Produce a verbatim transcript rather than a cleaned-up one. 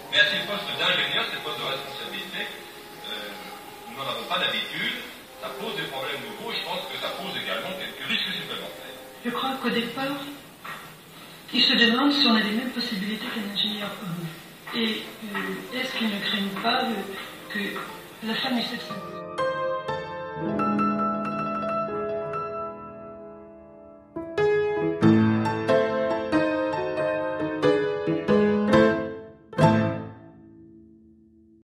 Mais à ces postes d'ingénieur, ces postes de responsabilité, euh, nous n'en avons pas d'habitude, ça pose des problèmes nouveaux, et je pense que ça pose également quelques risques supplémentaires. Je crois qu'au départ, ils se demandent si on a les mêmes possibilités qu'un ingénieur homme. Et euh, est-ce qu'ils ne craignent pas euh, que la femme ait cette